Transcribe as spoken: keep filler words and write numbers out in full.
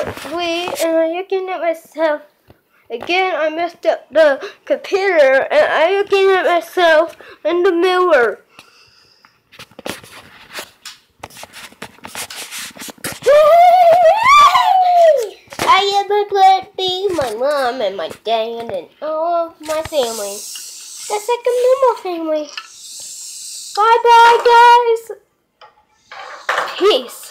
Wait, and I'm looking at myself. Again, I messed up the computer, and I'm looking at myself in the mirror. I am a plan B, my mom and my dad and all of my family. That's like a normal family. Bye bye, guys. Peace.